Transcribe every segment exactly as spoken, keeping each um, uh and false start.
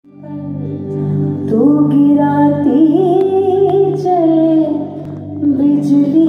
तू गिराती चले बिजली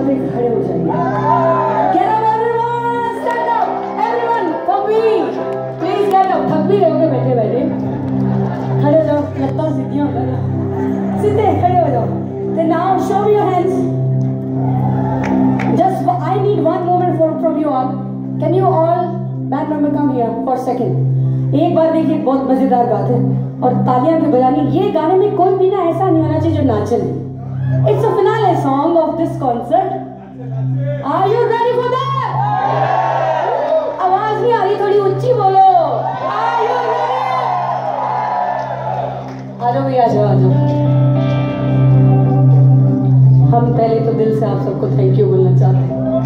पे खड़े हो जाइए। Get up everyone, stand up, everyone, for me, please get up। थक भी रहे होगे बैठे बैठे, खड़े हो जाओ, लगता है सीधियाँ हो जाओ, सीधे खड़े हो जाओ। Then now show me your hands। Just I need one moment for from you all। Can you all band member come here for a second? एक बार देखिए, बहुत मजेदार बात है और तालियां भी बजानी। ये गाने में कोई भी ना ऐसा नहीं होना चाहिए जो नाचे नहीं। It's a finale song of this concert। Are you ready for that? आवाज नहीं आ रही, थोड़ी ऊंची बोलो। Are you ready? आ जाओ भैया, आ जाओ आ जाओ। हम पहले तो दिल से आप सबको थैंक यू बोलना चाहते हैं।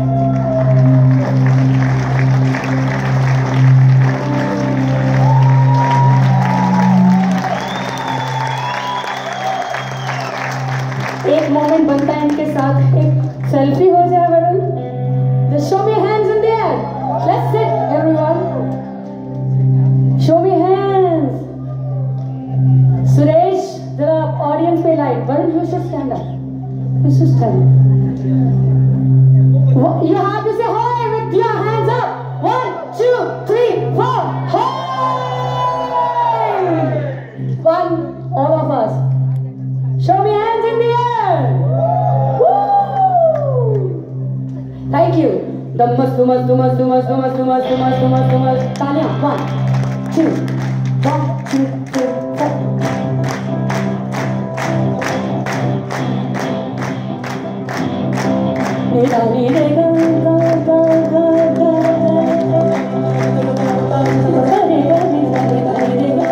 एक मोमेंट बनता है इनके साथ, एक सेल्फी हो जाए Varun. Just show me hands in the air। Let's sit everyone। Show me hands। Suresh जरा ऑडियंस पे light. Varun you should stand up। You should stand up। You have to say hi with your hands up। One, two, three, four. Hi! One, all of us। Show me hands in the air। Woo! Thank you। Dumas, dumas, dumas, dumas, dumas, dumas, dumas, dumas, dumas. Talia. One, two, one, two, three, four. Re ga re re ga ga ga ga ga ga re ga re ga re ga re ga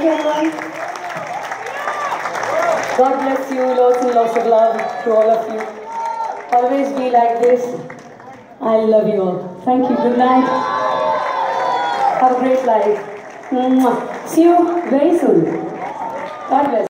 Thank you, everyone. God bless you. Lots and lots of love to all of you. Always be like this. I love you all. Thank you. Good night. Have a great life. Mwah. See you very soon. God bless.